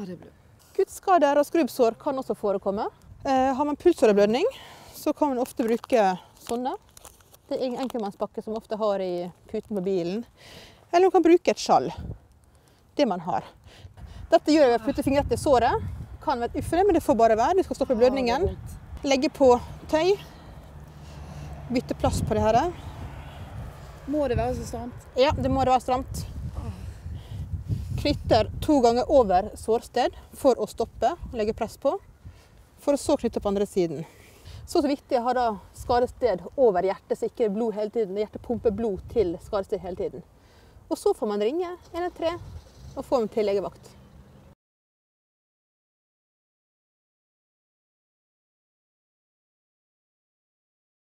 det ble... Kuttskader og skrubbsår kan også forekomme. Har man pulsåreblødning, så kan man ofte bruke sånne. Det er en enkeltmannspakke som ofte har i puten på bilen. Eller man kan bruke et skjall. Det man har. Dette gjør jeg ved å putte fingret i såret. Kan være uffelig, men det får bare være. Vi skal stoppe blødningen. Legge på tøy. Bytte plass på det her. Må det være så stramt? Ja, det må det være stramt. Knytter 2 ganger over sårsted for å stoppe og legge press på, for å så knytte på andre siden. Så viktig å ha da skadested over hjertet, så ikke blod hele tiden. Hjertet pumper blod til skadested hele tiden. Og så får man ringe 113 og få dem til legevakt.